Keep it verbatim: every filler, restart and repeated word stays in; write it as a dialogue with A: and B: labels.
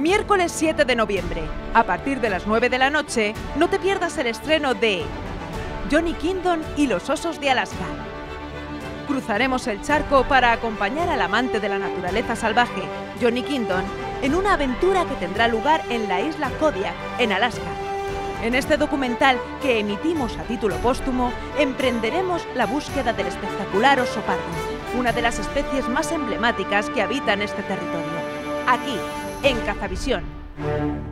A: Miércoles siete de noviembre, a partir de las nueve de la noche, no te pierdas el estreno de Johnny Kingdom y los osos de Alaska. Cruzaremos el charco para acompañar al amante de la naturaleza salvaje, Johnny Kingdom, en una aventura que tendrá lugar en la isla Kodiak, en Alaska. En este documental, que emitimos a título póstumo, emprenderemos la búsqueda del espectacular oso pardo, una de las especies más emblemáticas que habitan este territorio. Aquí, en Cazavisión.